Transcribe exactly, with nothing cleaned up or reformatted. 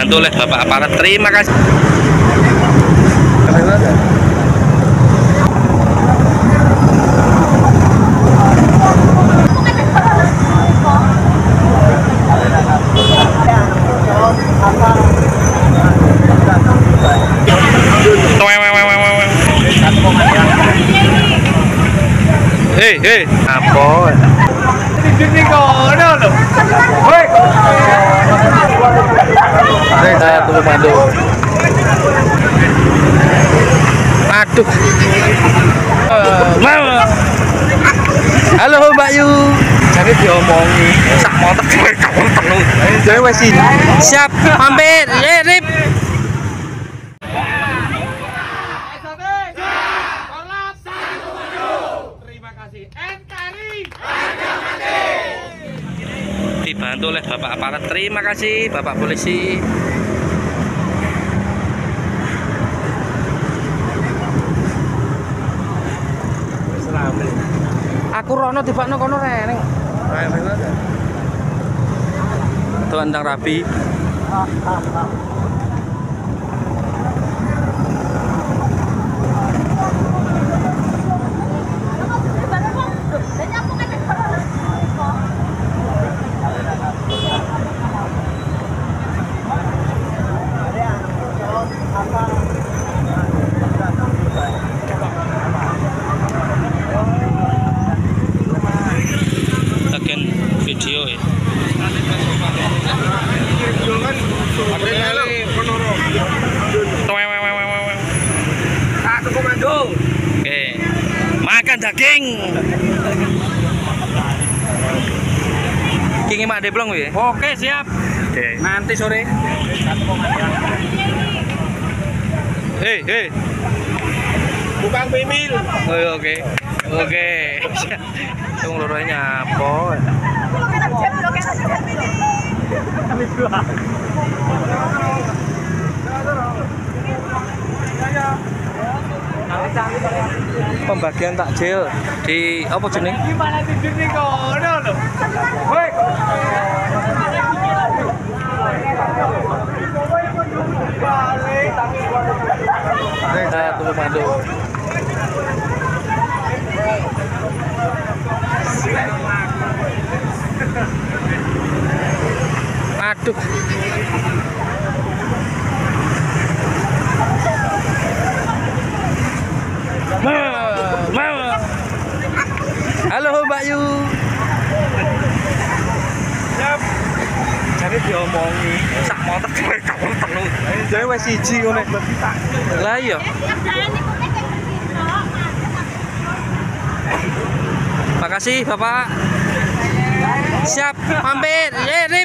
dibantu oleh Bapak aparat. Terima kasih. Hei, hei, apa? Ini kono lho. Woi. Saya tunggu bantu. Aduh. Mama. Halo Mbak Yu. Jadi diomongi sak motor kowe kamu telu. Jadi wis siap mampir. Eh, Rip. Dibantu oleh Bapak aparat. Terima kasih Bapak polisi. Aku rono tibakno kono reneng. Tuh andang rabi. Bagian video ya. Aku komando. Oke. Makan daging. Kingi mak deblong ya. Oke, siap. Oke. Nanti sore. Hei, hei. Bukan pimil. Oh, oke. Oke. Tunggu loronya apa? Pembagian takjil di apa jeneng? Gimana tidur nih kono lho. Woi. Saya tunggu bantu. Aduh. Mama, mama. Halo Mbak Yu. Siap. Jadi diomongi sak motor kowe kamu telu. Jadi wis siji ngene. Lah iya. Makasih Bapak. Siap mampir. Eh,